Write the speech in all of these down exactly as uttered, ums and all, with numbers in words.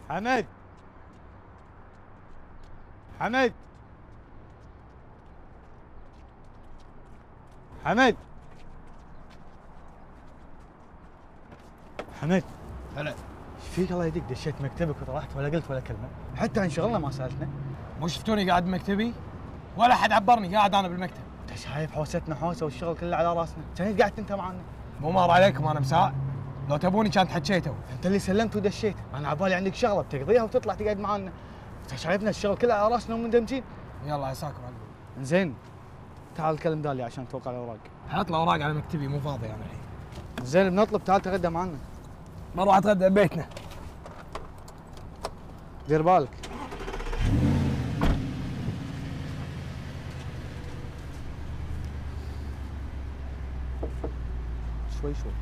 حمد حمد حمد حمد هلا. ايش فيك الله يهديك؟ دشيت مكتبك وطلعت ولا قلت ولا كلمه، حتى عن شغلنا ما سالتنا. مو شفتوني قاعد بمكتبي؟ ولا حد عبرني، قاعد انا بالمكتب. انت شايف حوستنا حوسه والشغل كله على راسنا، كنت قاعد انت معنا. مو مار عليكم انا مساء؟ لو تبوني كانت حكيتوا. انت اللي سلمت ودشيت، انا عبالي عندك شغله بتقضيها وتطلع تقعد معنا. انت شايفنا الشغل كله على راسنا ومندمجين. يلا عساكم على القول. زين تعال كلم دالي عشان توقع الاوراق. حط الاوراق على مكتبي، مو فاضي انا الحين. زين بنطلب تعال تغدى معنا. بروح اتغدى ببيتنا. دير بالك. شوي شوي.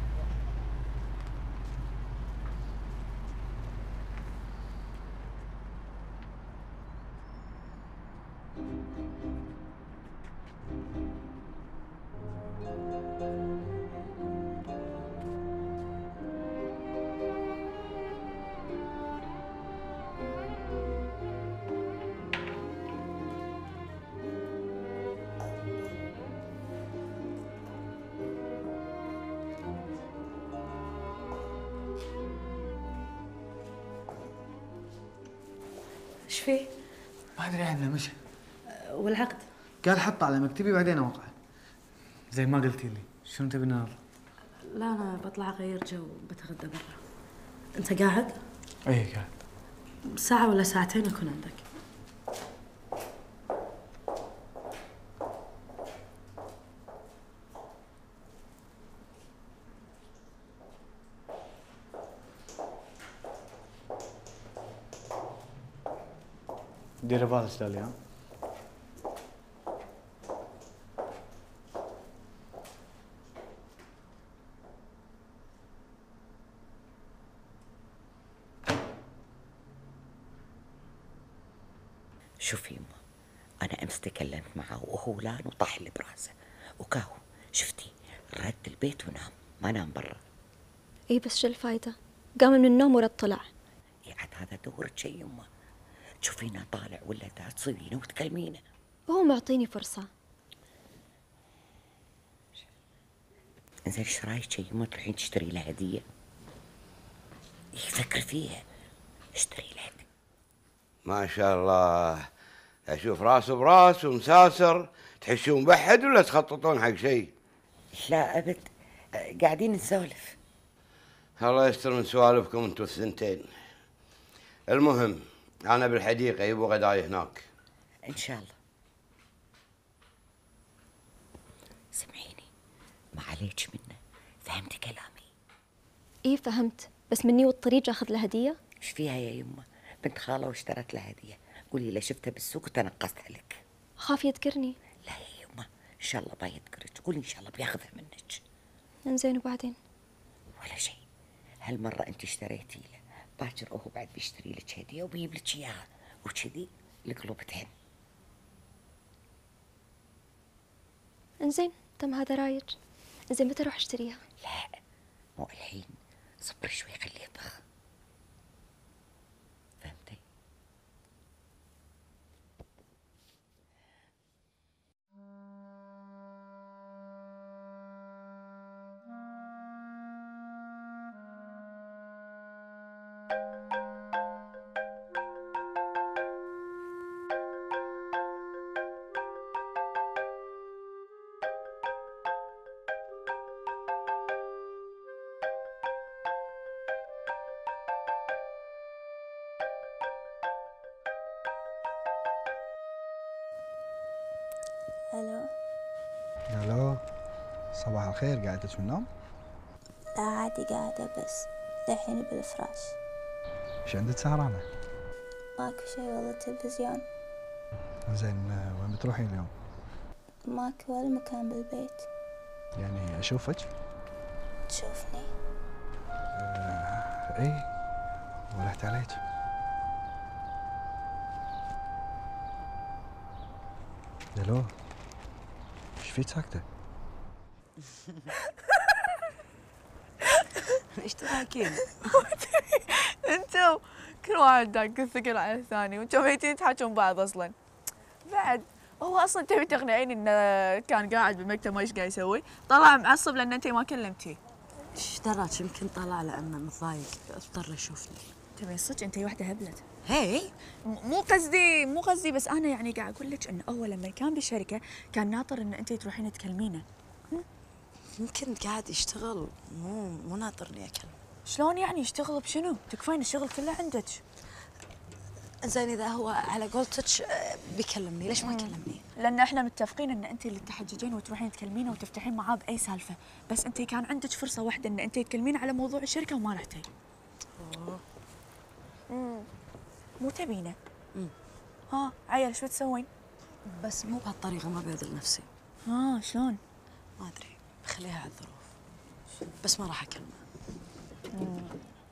ايش فيه؟ ما ادري عنه مشى. والعقد؟ قال حطه على مكتبي بعدين اوقع. زين ما قلتي لي شنو تبي النهارده؟ لا انا بطلع اغير جو، بتغدى برا. انت قاعد؟ اي قاعد. ساعة ولا ساعتين اكون عندك. ديري بالك دالي ها. شوفي يما، أنا أمس تكلمت معه وهو لان وطاح اللي براسه وكاهو، شفتي رد البيت ونام، ما نام برا. اي بس شو الفايدة؟ قام من النوم ورد طلع. يعني هذا دورك شي يما، تشوفينه طالع ولا دا تصيرينه وتكلمينه. وهو معطيني فرصة. زين ايش رايك شي يما تروحين تشتري له هدية؟ يفكر فيها، اشتري له هدية. ما شاء الله، اشوف راسه براس ومساسر، تحشون بحد ولا تخططون حق شيء؟ لا ابد، قاعدين نسولف. الله يستر من سوالفكم انتوا الثنتين. المهم انا بالحديقه يبوا غداي هناك. ان شاء الله. سمعيني، ما عليك منه، فهمتي كلامي؟ اي فهمت، بس مني والطريق اخذ له هدية؟ ايش فيها يا يمه؟ بنت خاله واشترت له هديه، قولي له شفتها بالسوق وتنقصتها لك. خاف يذكرني. لا يا يمه، ان شاء الله بيذكرك، قولي ان شاء الله بياخذها منك. انزين وبعدين؟ ولا شيء، هالمره انت اشتريتي له، باكر هو بعد بيشتري لك هديه وبيجيب لك اياها، وكذي القلوب تهن. انزين تم هذا رايج. انزين متى اروح اشتريها؟ لا مو الحين، صبري شوي خليه يطبخ. فهمتي؟ الو. الو، صباح الخير، قاعدة من النوم؟ لا عادي قاعدة، بس للحين بالفراش. ايش عندك سهرانة؟ ماكو شي والله، تلفزيون. زين وين بتروحين اليوم؟ ماكو ولا مكان بالبيت. يعني اشوفك؟ تشوفني؟ آه اي، ولحت عليك. الو، ايش فيك ساكتة؟ ايش تضحكين؟ انتو كل واحد داق الثقل على الثاني وانتم ميتين تحاجون بعض اصلا. بعد هو اصلا تبي تقنعيني انه كان قاعد بالمكتب ما ايش قاعد يسوي؟ طلع معصب لان انت ما كلمتيه. ايش دراك يمكن طلع لانه متضايق اضطر يشوفني. تبي صدق انت واحده هبلت. هي مو قصدي مو قصدي بس انا يعني قاعد اقول لك انه اول لما كان بالشركه كان ناطر ان انت تروحين تكلمينه. يمكن قاعد يشتغل مو مو ناطرني اكلم. شلون يعني يشتغل بشنو؟ تكفين الشغل كله عندك. زين اذا هو على قولتك بيكلمني ليش ما كلمني؟ لان احنا متفقين ان انت اللي تحججين وتروحين تكلمينه وتفتحين معاه باي سالفه، بس انت كان عندك فرصه واحده ان انت تكلمين على موضوع الشركه وما رحتي. اوه امم مو تبينه. امم ها عيل شو تسوين؟ بس مو بهالطريقه ما بيذل نفسي. ها شلون؟ ما ادري خليها على الظروف بس ما راح اكلمه. مم.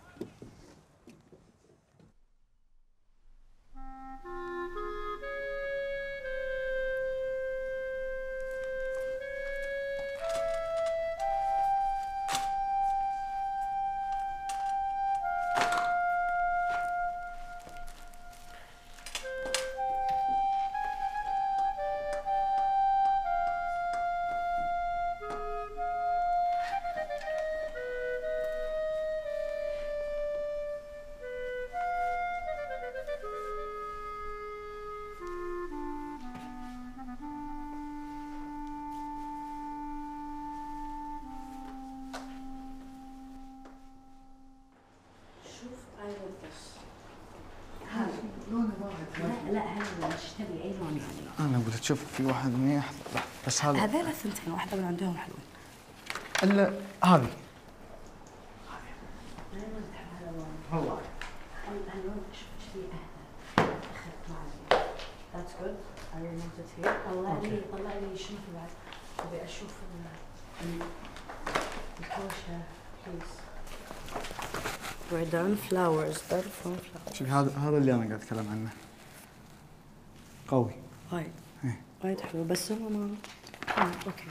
لا هذا اشتري اي لون يعني. انا اقول تشوف في واحد منيح بس هذا هذول الثنتين واحده من عندهم حلوه. الا هذه والله هاللون شوف فيه اهدى اخذت معي. ذاتس جود. I want it here. طلع لي طلع لي شنو في بعد؟ ابي اشوف الكوشه بليز. We're done flowers. Done from flowers. شوف هذا هذا اللي انا قاعد اتكلم عنه. قوي وايد ايه وايد حلو بس هو ما آه، اوكي.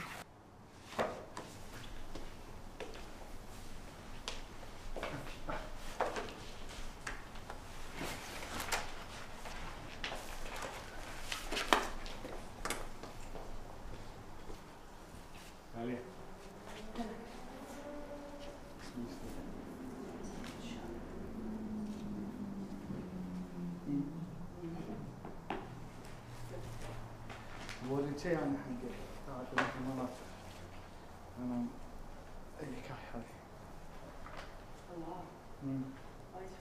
وريت شيء عن حق تعرف المرات انا اي كاي هذه. الله وايد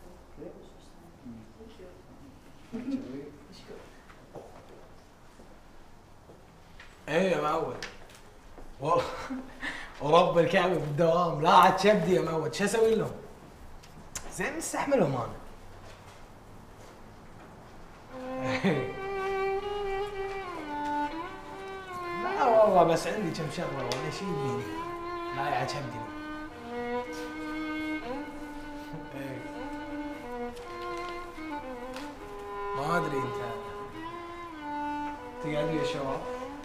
حلو. ايه يا معود والله ورب الكعبه بالدوام لا عاد شبدي يا معود شو اسوي لهم؟ زين مستحملهم انا. لا والله بس عندي كم شغله ولا شيء يبيني لا عاد شبدي. ايه ما ادري انت تقعد يا شباب.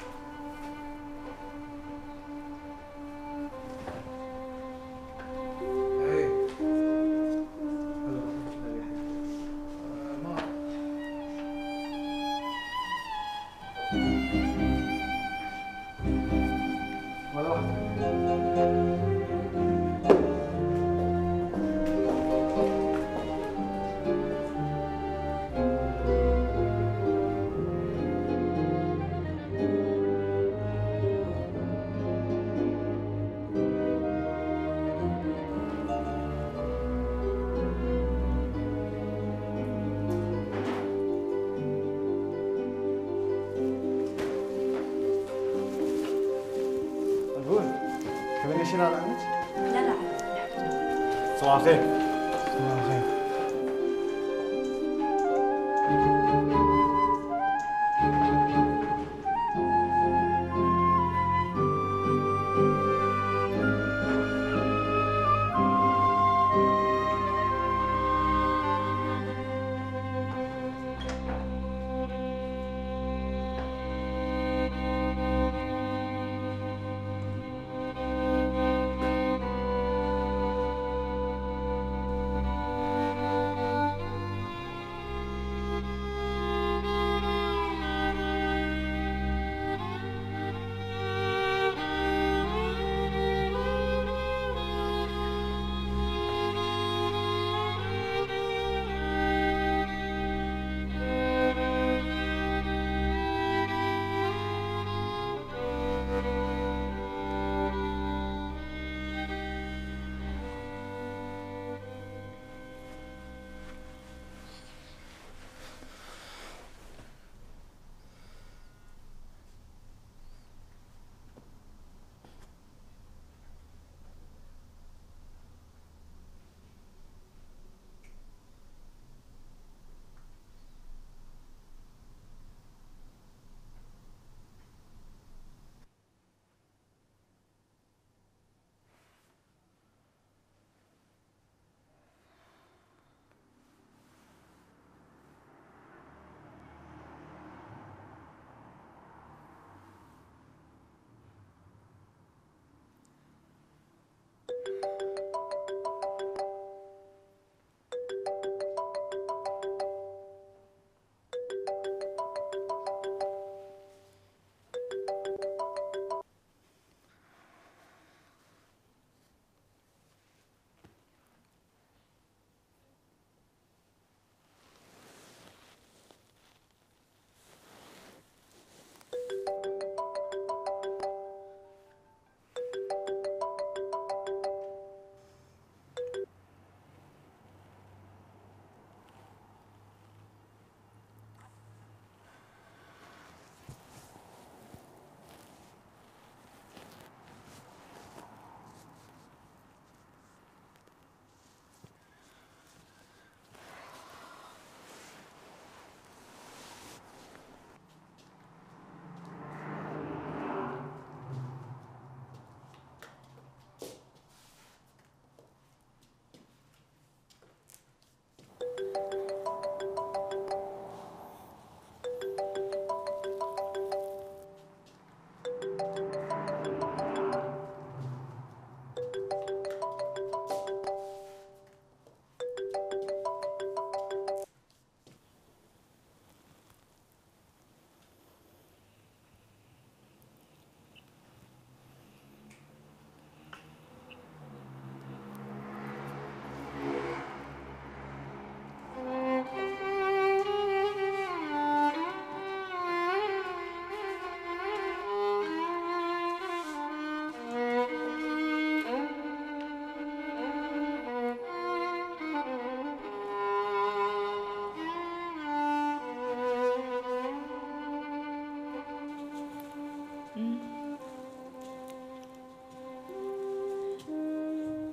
تبين اشيلها عنك؟ لا لا صباح الخير. صباح الخير.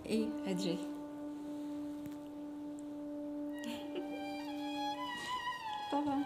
اي ادري. طبعا.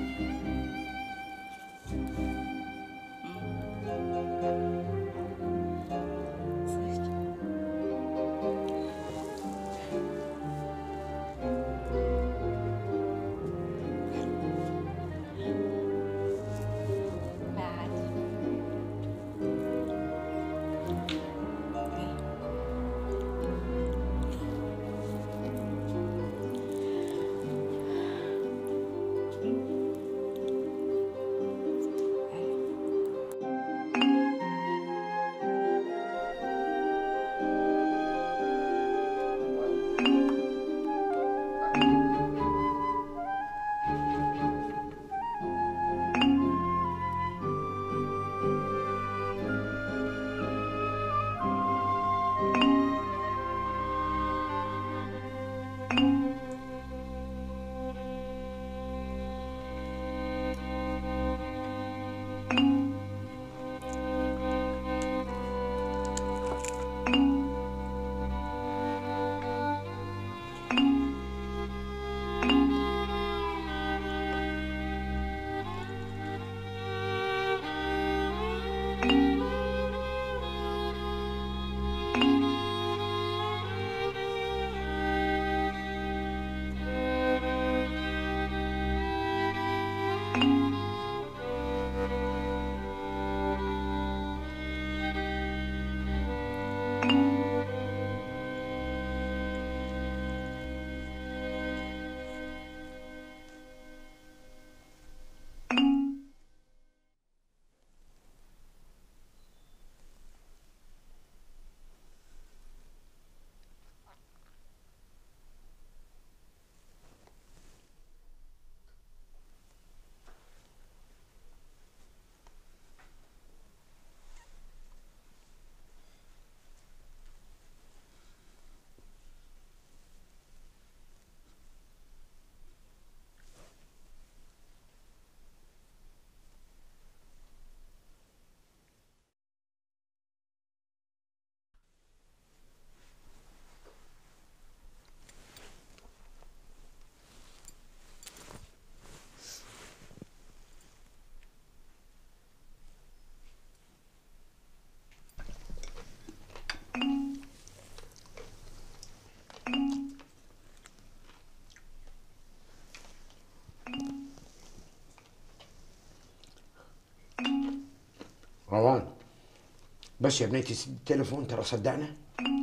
روان بس يا بنيتي التليفون ترى صدعنا.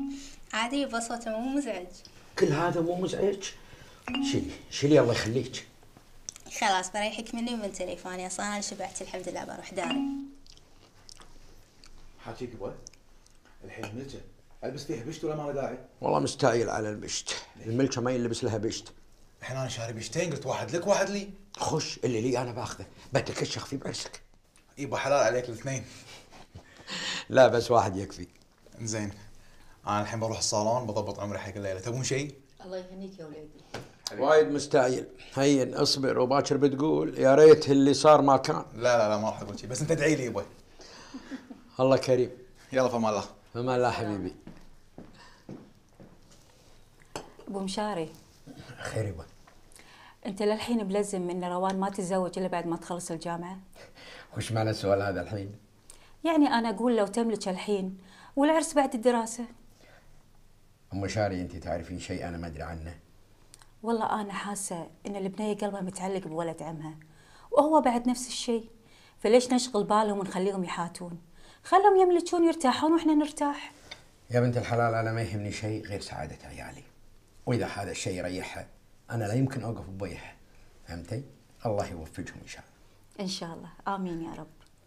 عادي بس صوته مو مزعج. كل هذا مو مزعج؟ شيلي شيلي الله يخليك. خلاص بريحك مني ومن تليفوني، اصلا انا شبعت الحمد لله بروح داري. حاجيك ابوي الحين ملكه البس فيها بشت ولا ما له داعي؟ والله مستعجل على البشت، الملكه ما يلبس لها بشت. الحين انا شاري بشتين قلت واحد لك واحد لي. خش اللي لي انا باخذه، بتكشخ في بعرسك. يبا حلال عليك الاثنين. لا بس واحد يكفي. زين انا الحين بروح الصالون بضبط عمري حق الليله، تبون شيء؟ الله يهنيك يا وليدي. وايد مستعجل، هين اصبر وباكر بتقول يا ريت اللي صار ما كان. لا لا لا ما راح اقول شيء، بس انت ادعي لي يبا. الله كريم. يلا فمان الله. فمان الله حبيبي. ابو مشاري. خير يبا. انت للحين بلزم ان روان ما تتزوج الا بعد ما تخلص الجامعه؟ وش معنى السؤال هذا الحين؟ يعني انا اقول لو تملك الحين والعرس بعد الدراسه. ام مشاري انت تعرفين شيء انا ما ادري عنه؟ والله انا حاسه ان البنيه قلبها متعلق بولد عمها وهو بعد نفس الشيء، فليش نشغل بالهم ونخليهم يحاتون؟ خلهم يملكون ويرتاحون واحنا نرتاح. يا بنت الحلال انا ما يهمني شيء غير سعاده عيالي، واذا هذا الشيء يريحها انا لا يمكن اوقف بوجهها، فهمتي؟ الله يوفقهم ان شاء الله. ان شاء الله، امين يا رب.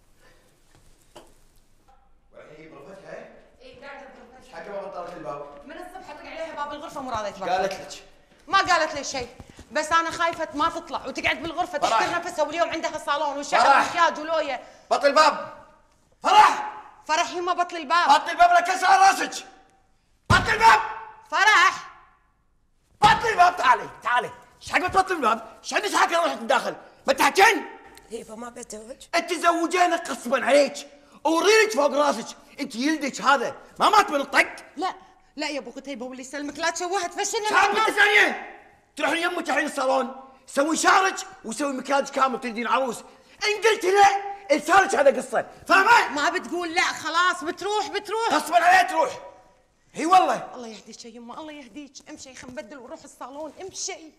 والحين بغرفتها؟ اي قاعده بغرفتها. حاجه ما بطلت الباب. من الصبح اطق عليها باب الغرفه مو راضيه تفتح. قالت لك؟ ما قالت لي شيء، بس انا خايفه ما تطلع وتقعد بالغرفه تحتر نفسها، واليوم عندها صالون وشعر ومكياج ولويه. بطل الباب. فرح فرح يما بطل الباب. بطل الباب لا كسر راسك. بطل الباب. فرح بطل الباب. تعالي تعالي. ايش حق تبطل الباب؟ ايش عندك حق روحك من داخل؟ ما تحكين؟ يبا ما بتزوج. انت زوجينك غصبا عليك، اوريلك فوق راسك، انت يلدك هذا ما مات من الطق؟ لا لا يا ابو قتيبه واللي يسلمك لا تشوهت فشلنا. شعب انت ثانيه تروحين يمك الحين الصالون سوي شعرك وسوي مكياج كامل تريدين عروس. ان قلت لا لسانك هذا قصه فاهمه؟ ما بتقول لا خلاص بتروح بتروح غصبا عليها تروح. هي والله. الله يهديك يا يمه الله يهديك. امشي خلينا نبدل ونروح الصالون امشي.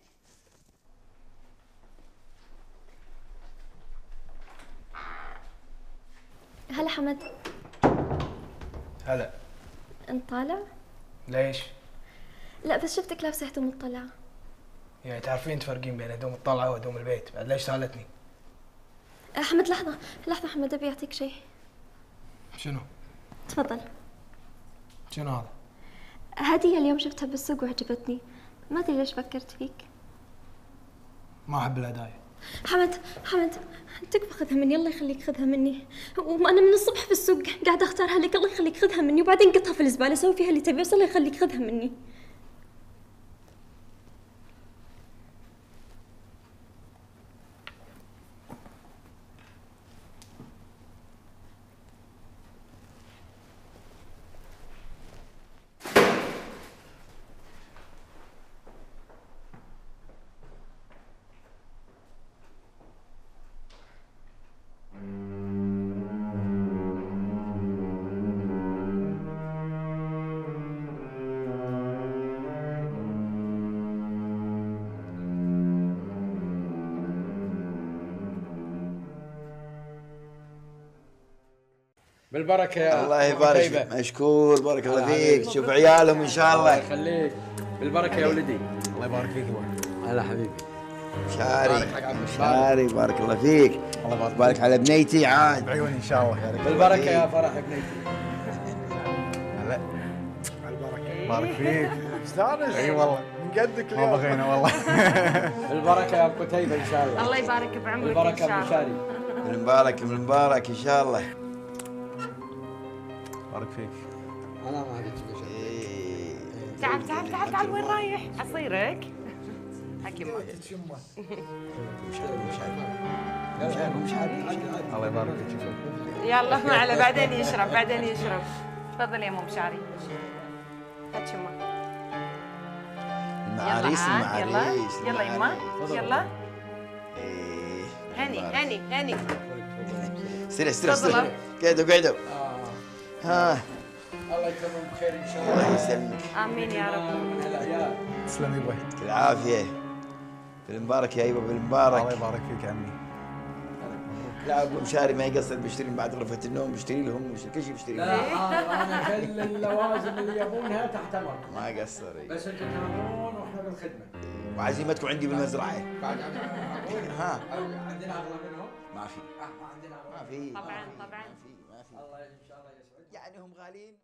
هلا حمد. هلا. انت طالع؟ ليش؟ لا بس شفتك لابسه هدوم الطلعة. يعني تعرفين تفرقين بين هدوم الطلعة وهدوم البيت، بعد ليش سالتني؟ حمد لحظة لحظة حمد ابي اعطيك شيء. شنو؟ تفضل. شنو هذا؟ هدية اليوم شفتها بالسوق وعجبتني، ما ادري ليش فكرت فيك. ما احب الهدايا. حمد حمد تكفى خذها مني الله يخليك خذها مني، وانا من الصبح في السوق قاعدة اختارها لك الله يخليك خذها مني وبعدين قطها في الزبالة سوي فيها اللي تبيه بس الله يخليك خذها مني. بالبركه يا الله يبارك فيك. مشكور بارك الله فيك. شوف عيالهم ان شاء الله. الله يخليك. بالبركه يا ولدي. الله يبارك فيك ابوي. هلا حبيبي. شاري شاري بارك الله فيك. الله يبارك بارك على بنيتي عاد. بعيوني ان شاء الله. بالبركه يا فرح بنيتي. هلا على البركه. بارك فيك. استانس. اي والله من قدك اليوم. ما بغينا والله. بالبركه يا ابو قتيبه ان شاء الله. الله يبارك بعمرك ان بالبركه شاء ابو الله. شاري. بالمبارك بالمبارك ان شاء الله. بارك فيك. انا ما ادري ايش. تعال تعال تعال تعال وين رايح؟ اصيرك؟ حكي معك. الله يبارك فيك. يلا ما عليه بعدين يشرب بعدين يشرب. تفضل يا ام مشاري. هات يما. المعاريس المعاريس. يلا يلا يما يلا. هني هني هني. استري استري استري. قعدوا قعدوا. ها. الله يكرمهم بخير ان شاء الله. الله يسلمك. امين يا رب. من العيال. تسلم يبا. يعطيك العافيه. بالمبارك يا ايبا بالمبارك. الله يبارك فيك عمي. لا ابو مشاري ما يقصر بيشتري من بعد غرفه النوم بيشتري لهم كل شيء بيشتري لهم. لا حاضر انا كل اللوازم اللي يبونها تحت امركم. ما قصر. بس انتم تامرون واحنا بالخدمه. وعزيمتكم عندي بالمزرعه. بعد ها. عندنا اغلى منهم؟ ما في. ما عندنا اغلى. ما في. طبعا طبعا. ما في. الله ان شاء الله يسعدك. يعني هم غاليين.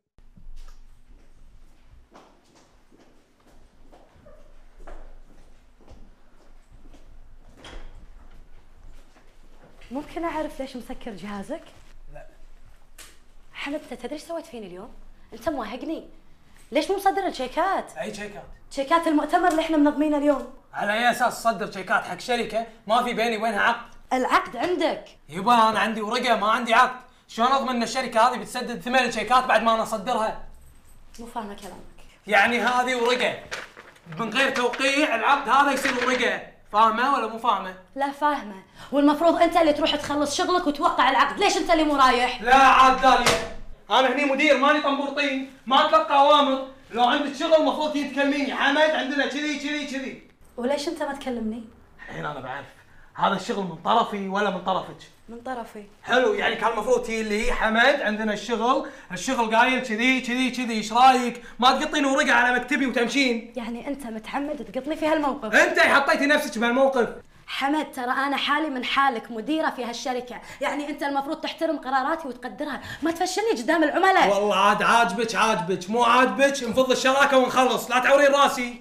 ممكن اعرف ليش مسكر جهازك؟ لا. حمد انت تدري ايش سويت فيني اليوم؟ انت موهقني. ليش مو مصدر الشيكات؟ اي شيكات؟ شيكات المؤتمر اللي احنا منظمينه اليوم. على اي اساس تصدر شيكات حق شركه ما في بيني وبينها عقد؟ العقد عندك. يبا انا عندي ورقه ما عندي عقد، شلون اضمن ان الشركه هذه بتسدد ثمن الشيكات بعد ما انا اصدرها؟ مو فاهمه كلامك. يعني هذه ورقه من غير توقيع العقد هذا يصير ورقه، فاهمه ولا مو فاهمه؟ لا فاهمه، والمفروض انت اللي تروح تخلص شغلك وتوقع العقد، ليش انت اللي مو رايح؟ لا عاد داليا، انا هني مدير ماني طنبورطين، ما اتلقى اوامر، لو عندك شغل المفروض تجي تكلميني، حمد عندنا كذي كذي كذي. وليش انت ما تكلمني؟ الحين انا بعرف هذا الشغل من طرفي ولا من طرفك؟ من طرفي. حلو، يعني كان المفروض تجي لي حمد عندنا الشغل، الشغل قايل كذي كذي كذي، ايش رايك؟ ما تقطين ورقه على مكتبي وتمشين. يعني انت متعمد تقطني في هالموقف؟ انت حطيتي نفسك بهالموقف. حمد ترى انا حالي من حالك، مديره في هالشركه، يعني انت المفروض تحترم قراراتي وتقدرها، ما تفشلني قدام العملاء. والله عاد عاجبك عاجبك، مو عاجبك نفض الشراكه ونخلص، لا تعورين راسي.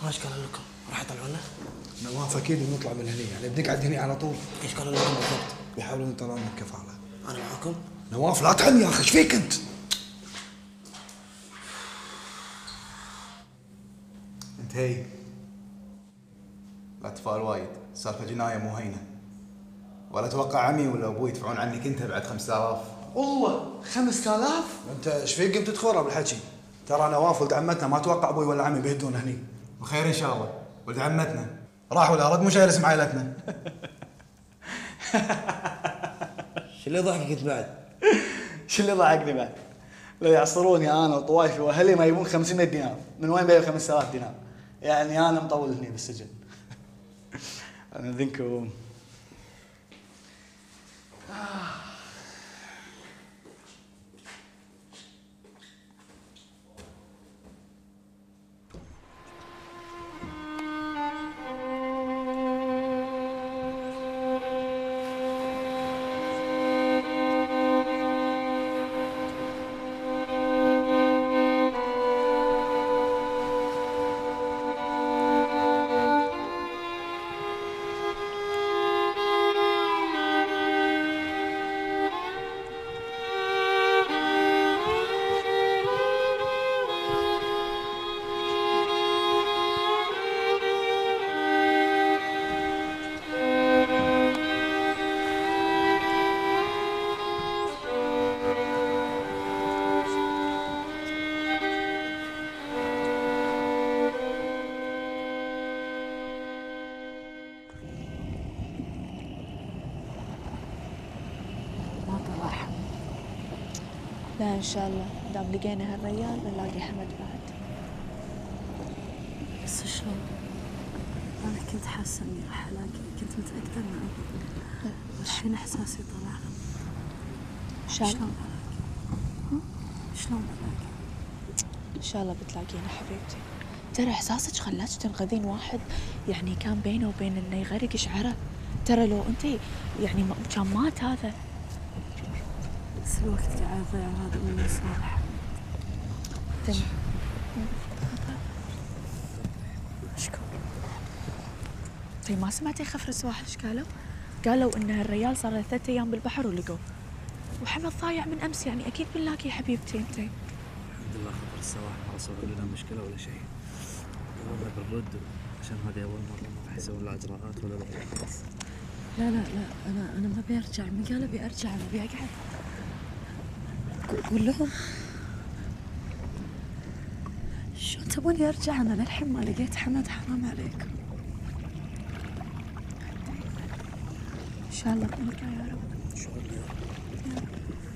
ايش قالوا لكم؟ راح يطلعونا؟ نواف اكيد بنطلع من هني، يعني بنقعد هني على طول. ايش قالوا لكم بالضبط؟ بيحاولون يطلعون من الكفاله. انا معاكم؟ نواف لا تحن يا اخي، ايش فيك انت؟ انت هي لا تفال وايد، سالفه جنايه مو هينه. ولا اتوقع عمي ولا ابوي يدفعون عنك انت بعد خمسة آلاف. والله خمسة آلاف؟ انت ايش فيك قمت تخورها بالحكي؟ ترى نواف ولد عمتنا، ما اتوقع ابوي ولا عمي بيهدون هني. وخير ان شاء الله، ولد عمتنا راح ولا رد مو شايل اسم عائلتنا. شو اللي ضحكك انت بعد؟ شو اللي ضحكني بعد؟ لو يعصروني انا وطوايفي واهلي ما يبون خمسمية دينار، من وين بيجيب خمسة آلاف دينار؟ يعني انا مطول هني بالسجن. انا ذنكم. لا ان شاء الله دام لقينا هالريال بنلاقي حمد بعد. بس شلون؟ انا كنت حاسه اني راح الاقي، كنت متاكده انه الحين احساسي طلع. ان شاء الله. شلون بلاقي؟ شلون بلاقي؟ ان شاء الله بتلاقينا حبيبتي. ترى احساسك خلاك تنقذين واحد يعني كان بينه وبين انه يغرق شعره. ترى لو انت يعني كان مات هذا. بس الوقت قاعد يضيع وهذا من صالح. تم. اشكر. طيب ما سمعتي خفر السواحل ايش قالوا؟ قالوا ان الريال صار له ثلاث ايام بالبحر ولقوه. وحمد ضايع من امس، يعني اكيد بنلاقي حبيبتي انت. الحمد لله خبر السواحل ما صار لنا مشكله ولا شيء. قالوا بالرد عشان هذه اول مره ما راح يسوون له اجراءات ولا لا. لا لا لا انا انا ما ابي ارجع، ما قال ابي ارجع، انا ابي اقعد. قول لهم شو تبوني ارجع؟ انا للحين ما لقيت حمد، حرام عليكم. ان شاء الله بنلقى يا رب. ان شاء الله يا رب.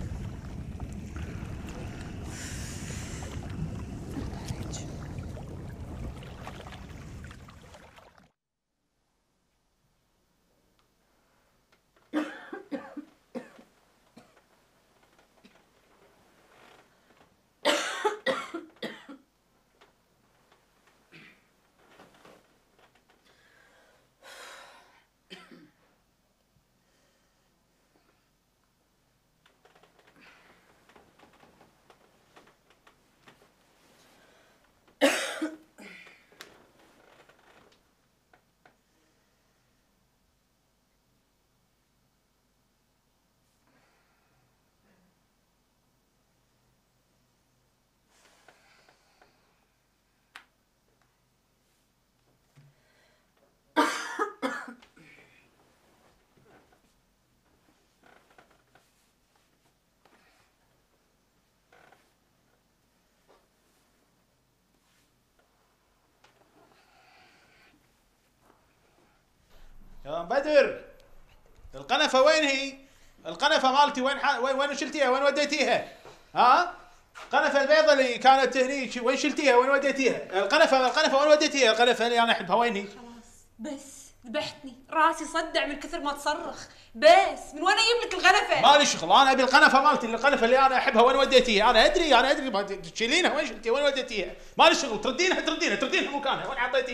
يا بدر القنفه وين هي؟ القنفه مالتي وين ح... وين وين شلتيها؟ وين وديتيها؟ ها؟ القنفه البيضة اللي كانت هني وين شلتيها؟ وين وديتيها؟ القنفه القنفه وين وديتيها؟ القنفه اللي انا احبها وين هي؟ خلاص بس ذبحتني، راسي صدع من كثر ما تصرخ. بس من وين اجيب لك القنفه؟ مالي شغل، انا ابي القنفه مالتي، القنفه اللي انا احبها وين وديتيها؟ انا ادري انا ادري ما تشيلينها، وين شلتيها؟ وين وديتيها؟ مالي شغل، تردينها تردينها تردينها مكانها، وين حطيتيها؟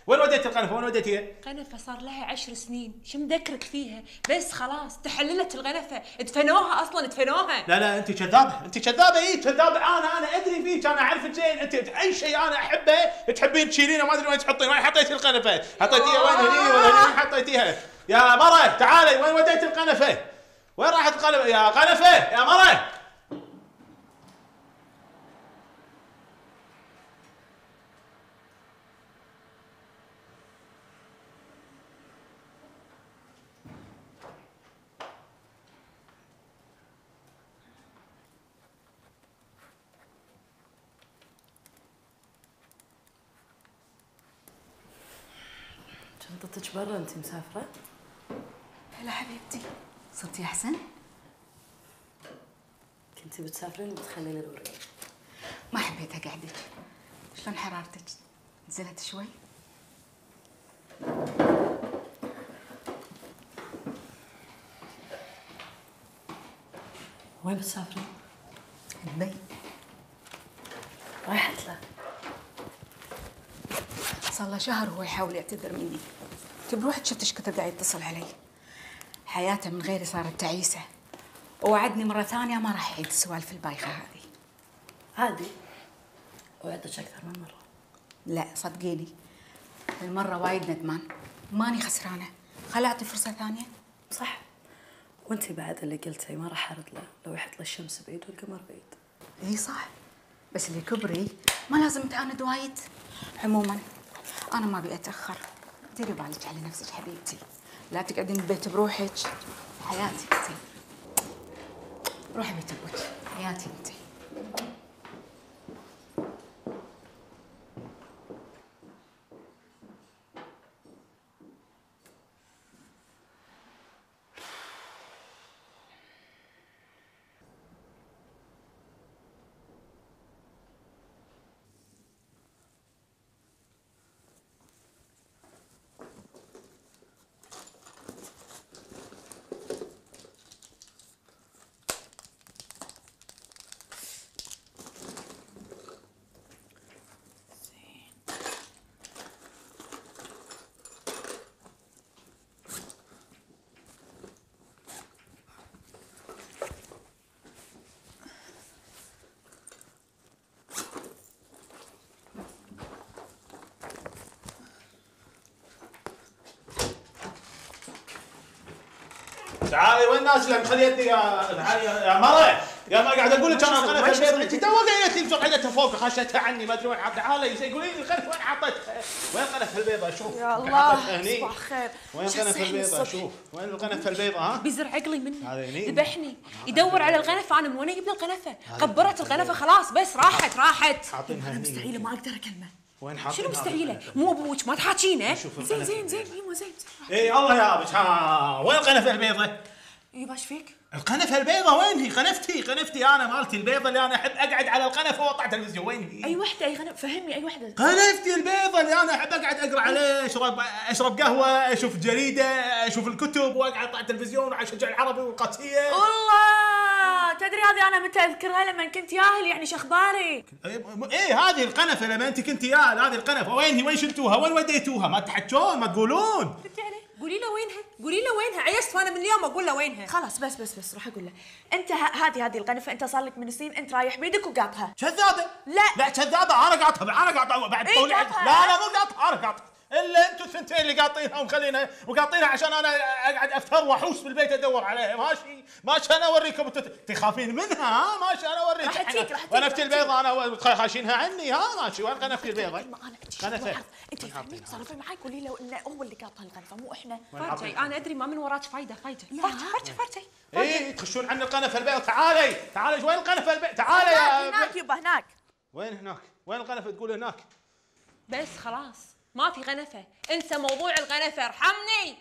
وين وديت القنفه؟ وين وديتيها؟ قنفة صار لها عشر سنين، شو مذكرك فيها؟ بس خلاص تحللت القنفة، دفنوها اصلا دفنوها. لا لا انت كذابه، انت كذابه. اي كذابه. انا انا ادري فيك، انا اعرفك زين. انت اي شيء انا احبه تحبين تشيلينه، ما ادري وين تحطين. وين حطيتي القنفه؟ حطيتيها وين؟ هني ولا هني؟ وين حطيتيها؟ يا مرة تعالي، وين وديت القنفه؟ وين راحت القنفه يا قنفه يا مرة؟ شنطتك برا انت مسافرة؟ هلا حبيبتي، صرتي أحسن؟ كنتي بتسافرين وبتخليني الورقة. ما حبيت أقعدك. شلون حرارتك؟ نزلت شوي؟ وين بتسافرين؟ دبي. رايحة له؟ صار له شهر وهو يحاول يعتذر مني. بروحك شفت ايش كثر قاعد يتصل علي. حياته من غيري صارت تعيسه. ووعدني مره ثانيه ما راح يعيد السوالف البايخه هذه. عادي. وعدتك اكثر من مره. لا صدقيني المره وايد ندمان، ماني خسرانه. خلعتي فرصه ثانيه. صح. وانتي بعد اللي قلتي ما راح ارد له لو يحط له الشمس بعيد والقمر بعيد. اي صح، بس اللي كبري ما لازم تعاند وايد. عموما انا ما ابي اتاخر، ديري بالك على نفسك حبيبتي، لا تقعدين بالبيت بروحك. حياتي انتي، روحي بيت ابوك. حياتي انتي. تعالي وين نازله مخليتني يا تعالي يا مرة؟ يا ما قاعد اقول لك انا القنفه البيضاء، انت تو قايلت لي مسرعتها فوق خشتها عني ما ادري وين حاطتها. تعالي قولي لي القنفه وين حطيتها؟ وين القنفه البيضاء؟ شوف يا الله هني. صباح الخير. وين القنفه البيضاء؟ شوف وين القنفه البيضاء؟ ها بيزر عقلي مني، هذا هني ذبحني يدور على القنفه. انا من وين اجيب له القنفه؟ قبرت القنفه خلاص، بس راحت راحت. حاطينها هني. مستحيله ما اقدر اكلمه. وين حاطين؟ شنو مستحيله؟ مو ابوك ما تحاكينه. زين زين زين ايوه زين. اي الله يا ابش. ها وين القنفه البيضاء؟ ايوه ايش فيك؟ القنفه البيضاء وين هي؟ قنفتي قنفتي انا مالتي البيضاء اللي انا احب اقعد على القنفه واطلع تلفزيون، وين هي؟ اي وحده اي قنفه؟ فهمني اي وحده. قنفتي البيضاء اللي انا احب اقعد اقرا عليه، اشرب اشرب قهوه، اشوف جريده، اشوف الكتب واقعد اطلع التلفزيون واشجع العربي والقادسيه. والله تدري هذه انا متى اذكرها لما كنت ياهل، يعني شو اخبارك؟ ايه هذه القنفه لما انت كنت ياهل، هذه القنفه وين هي؟ وين شلتوها؟ وين وديتوها؟ ما تحكون ما تقولون. قولي له وينها، قولي له وينها. عيست وانا من اليوم اقول له وينها. خلاص بس بس بس راح اقول له انت هذه هذه القنفه انت صار لك من سنين انت رايح بيدك وقاطها. كذابه. لا لا كذابه، انا قاطها انا قاطها بعد إيه طول. لا قاطها. لا مو قاطها، انا قاطها. الا انتم الثنتين اللي قاطينها ومخلينها وقاطينها عشان انا اقعد افتر واحوس بالبيت ادور عليها. ماشي ماشي انا اوريكم. انتم تخافين منها؟ ها ماشي انا اوريك. راح تجيك راح تجيك. قنفتي البيضاء انا خاشينها عني. ها ماشي وين قنفتي البيضاء؟ قنفه انت فهمتي تصرفي معي قولي له انه هو اللي قاطها القنفه مو احنا. فرجي انا ادري ما من وراك فايده. فايده فرجي فرجي فرجي. ايه تخشون عن القنفه البيضاء. تعالي تعالي وين القنفه البيضاء؟ تعالي يا هناك يبا هناك. وين هناك؟ وين القنفه تقول هناك؟ بس خلاص ما في غنفه، انسى موضوع الغنفه ارحمني.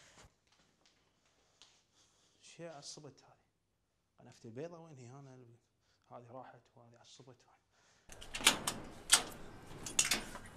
شي عصبت هذه قنفتي البيضاء وين هي؟ انا هذه راحت وهذه عصبت.